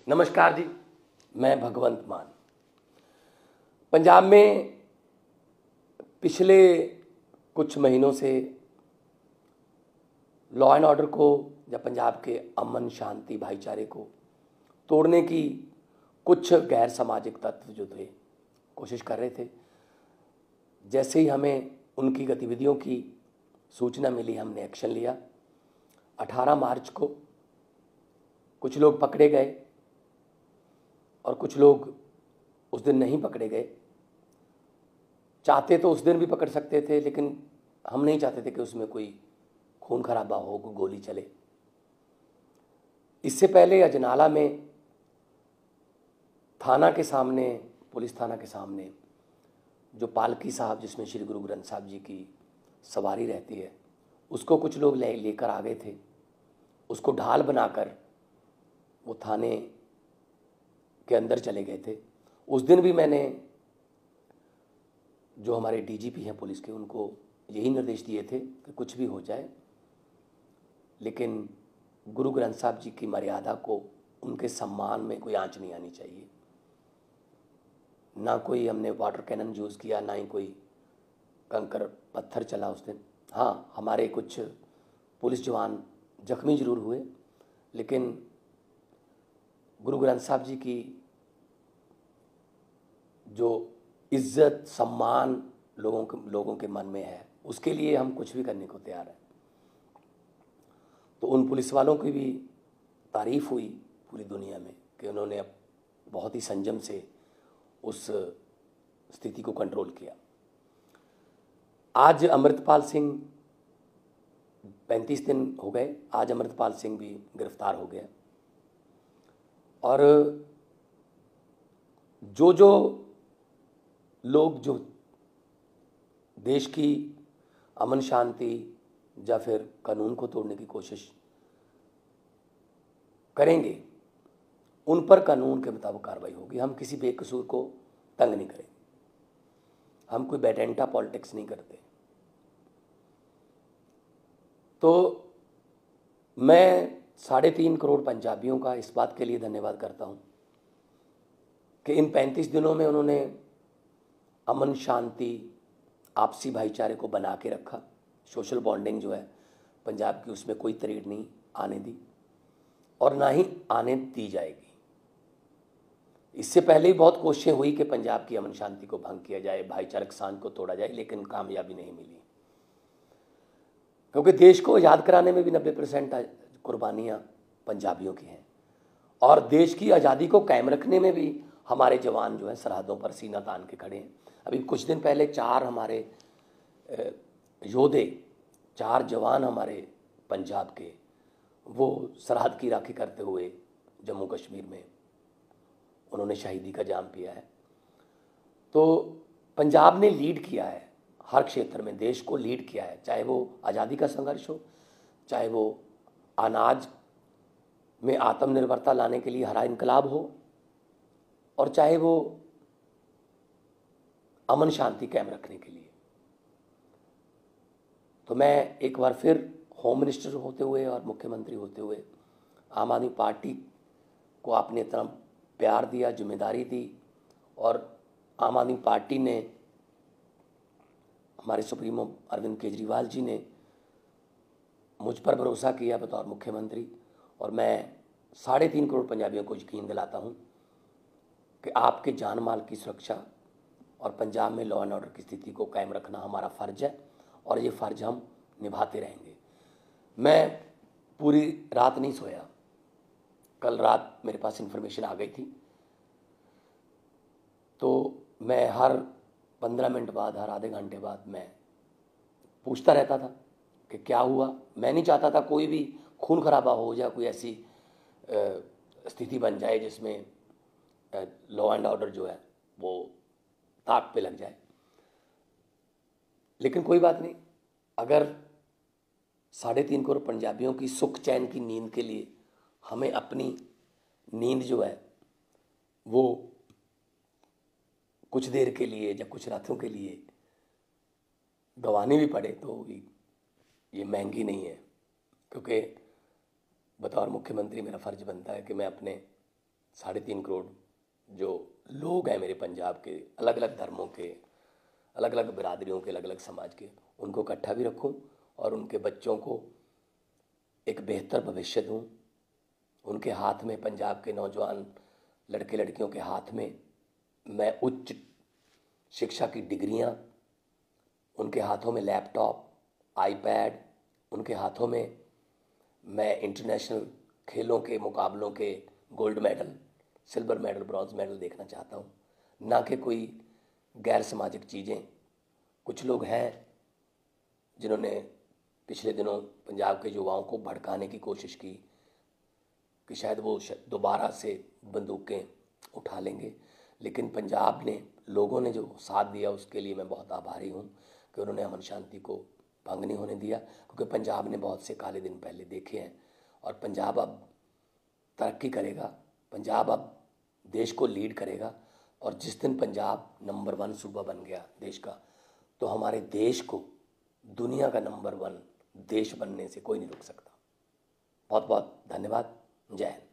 नमस्कार जी, मैं भगवंत मान। पंजाब में पिछले कुछ महीनों से लॉ एंड ऑर्डर को या पंजाब के अमन शांति भाईचारे को तोड़ने की कुछ गैर सामाजिक तत्व जो थे कोशिश कर रहे थे। जैसे ही हमें उनकी गतिविधियों की सूचना मिली, हमने एक्शन लिया। 18 मार्च को कुछ लोग पकड़े गए और कुछ लोग उस दिन नहीं पकड़े गए। चाहते तो उस दिन भी पकड़ सकते थे, लेकिन हम नहीं चाहते थे कि उसमें कोई खून खराबा हो, कोई गोली चले। इससे पहले अजनाला में थाना के सामने, पुलिस थाना के सामने जो पालकी साहब जिसमें श्री गुरु ग्रंथ साहब जी की सवारी रहती है, उसको कुछ लोग लेकर आ गए थे। उसको ढाल बनाकर वो थाने के अंदर चले गए थे। उस दिन भी मैंने जो हमारे डीजीपी हैं पुलिस के, उनको यही निर्देश दिए थे कि कुछ भी हो जाए, लेकिन गुरु ग्रंथ साहब जी की मर्यादा को, उनके सम्मान में कोई आंच नहीं आनी चाहिए। ना कोई हमने वाटर कैनन यूज़ किया, ना ही कोई कंकर पत्थर चला उस दिन। हाँ, हमारे कुछ पुलिस जवान जख्मी जरूर हुए, लेकिन गुरु ग्रंथ साहब जी की जो इज्जत सम्मान लोगों के मन में है, उसके लिए हम कुछ भी करने को तैयार हैं। तो उन पुलिस वालों की भी तारीफ़ हुई पूरी दुनिया में कि उन्होंने अब बहुत ही संयम से उस स्थिति को कंट्रोल किया। आज अमृतपाल सिंह 35 दिन हो गए, आज अमृतपाल सिंह भी गिरफ्तार हो गया। और जो लोग जो देश की अमन शांति या फिर कानून को तोड़ने की कोशिश करेंगे, उन पर कानून के मुताबिक कार्रवाई होगी। हम किसी बेकसूर को तंग नहीं करेंगे, हम कोई बेटेंटा पॉलिटिक्स नहीं करते। तो मैं 3.5 करोड़ पंजाबियों का इस बात के लिए धन्यवाद करता हूँ कि इन 35 दिनों में उन्होंने अमन शांति आपसी भाईचारे को बना के रखा। सोशल बॉन्डिंग जो है पंजाब की, उसमें कोई तरीड़ नहीं आने दी और ना ही आने दी जाएगी। इससे पहले ही बहुत कोशिशें हुई कि पंजाब की अमन शांति को भंग किया जाए, भाईचारक सांझ को तोड़ा जाए, लेकिन कामयाबी नहीं मिली। क्योंकि देश को आज़ाद कराने में भी 90% कुर्बानियाँ पंजाबियों की हैं, और देश की आज़ादी को कायम रखने में भी हमारे जवान जो हैं सरहदों पर सीना तान के खड़े हैं। अभी कुछ दिन पहले 4 हमारे योद्धे, 4 जवान हमारे पंजाब के, वो सरहद की राखी करते हुए जम्मू कश्मीर में उन्होंने शहीदी का जाम पिया है। तो पंजाब ने लीड किया है हर क्षेत्र में, देश को लीड किया है, चाहे वो आज़ादी का संघर्ष हो, चाहे वो अनाज में आत्मनिर्भरता लाने के लिए हरा इनकलाब हो, और चाहे वो अमन शांति कायम रखने के लिए। तो मैं एक बार फिर होम मिनिस्टर होते हुए और मुख्यमंत्री होते हुए आम आदमी पार्टी को आपने इतना प्यार दिया, जिम्मेदारी दी, और आम आदमी पार्टी ने, हमारे सुप्रीमो अरविंद केजरीवाल जी ने मुझ पर भरोसा किया बतौर मुख्यमंत्री। और मैं 3.5 करोड़ पंजाबियों को यकीन दिलाता हूँ कि आपके जान माल की सुरक्षा और पंजाब में लॉ एंड ऑर्डर की स्थिति को कायम रखना हमारा फ़र्ज है, और ये फ़र्ज हम निभाते रहेंगे। मैं पूरी रात नहीं सोया। कल रात मेरे पास इन्फॉर्मेशन आ गई थी, तो मैं हर 15 मिनट बाद, हर आधे घंटे बाद मैं पूछता रहता था कि क्या हुआ। मैं नहीं चाहता था कोई भी खून खराबा हो या कोई ऐसी स्थिति बन जाए जिसमें लॉ एंड ऑर्डर जो है वो ताक पे लग जाए। लेकिन कोई बात नहीं, अगर 3.5 करोड़ पंजाबियों की सुख चैन की नींद के लिए हमें अपनी नींद जो है वो कुछ देर के लिए या कुछ रातों के लिए गंवानी भी पड़े, तो ये महंगी नहीं है। क्योंकि बतौर मुख्यमंत्री मेरा फ़र्ज़ बनता है कि मैं अपने 3.5 करोड़ जो लोग हैं मेरे पंजाब के, अलग अलग धर्मों के, अलग अलग बिरादरियों के, अलग अलग समाज के, उनको इकट्ठा भी रखूं और उनके बच्चों को एक बेहतर भविष्य दूं। उनके हाथ में, पंजाब के नौजवान लड़के लड़कियों के हाथ में मैं उच्च शिक्षा की डिग्रियां, उनके हाथों में लैपटॉप, आईपैड, उनके हाथों में मैं इंटरनेशनल खेलों के मुकाबलों के gold medal, silver medal, bronze medal देखना चाहता हूँ, ना कि कोई गैर सामाजिक चीज़ें। कुछ लोग हैं जिन्होंने पिछले दिनों पंजाब के युवाओं को भड़काने की कोशिश की कि शायद वो दोबारा से बंदूकें उठा लेंगे, लेकिन पंजाब ने, लोगों ने जो साथ दिया उसके लिए मैं बहुत आभारी हूँ कि उन्होंने अमन शांति को भंग नहीं होने दिया, क्योंकि पंजाब ने बहुत से काले दिन पहले देखे हैं और पंजाब अब तरक्की करेगा, पंजाब अब देश को लीड करेगा। और जिस दिन पंजाब नंबर 1 सूबा बन गया देश का, तो हमारे देश को दुनिया का नंबर 1 देश बनने से कोई नहीं रोक सकता। बहुत बहुत धन्यवाद। जय हिंद।